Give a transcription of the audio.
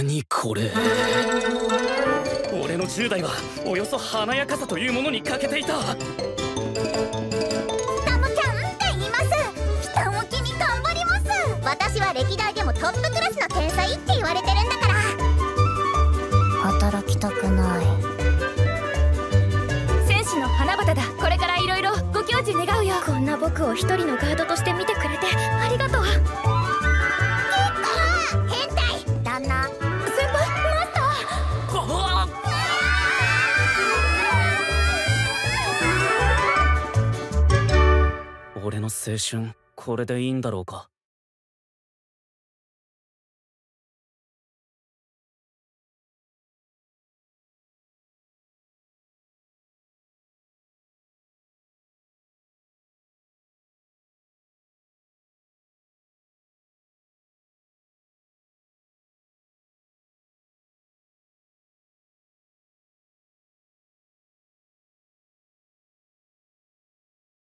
何これ。俺の10代はおよそ華やかさというものに欠けていた。 タムちゃんって言います。ひたむきに頑張ります。私は歴代でもトップクラスの天才って言われてるんだから。働きたくない。 戦士の花畑だ。これからいろいろご教示願うよ。こんな僕を一人のガードとして見てくれてありがとう。 変態旦那。 先輩、マスタ俺の青春これでいいんだろうか。